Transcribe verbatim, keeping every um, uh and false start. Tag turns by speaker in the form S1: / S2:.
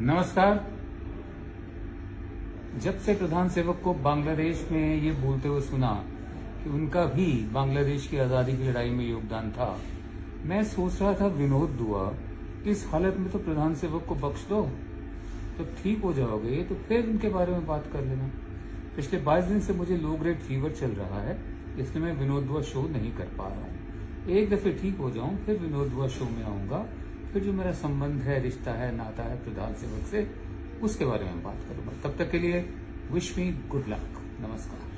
S1: नमस्कार। जब से प्रधान सेवक को बांग्लादेश में ये बोलते हुए सुना कि उनका भी बांग्लादेश की आजादी की लड़ाई में योगदान था, मैं सोच रहा था विनोद दुआ, इस हालत में तो प्रधान सेवक को बख्श दो, तो ठीक हो जाओगे तो फिर इनके बारे में बात कर लेना। पिछले बाईस दिन से मुझे लो ग्रेड फीवर चल रहा है, इसलिए मैं विनोद दुआ शो नहीं कर पा रहा हूँ। एक दफे ठीक हो जाऊं फिर विनोद दुआ शो में आऊंगा, फिर जो मेरा संबंध है, रिश्ता है, नाता है प्रधान सेवक से, उसके बारे में बात करूंगा। तब तक के लिए विश मी गुड लक। नमस्कार।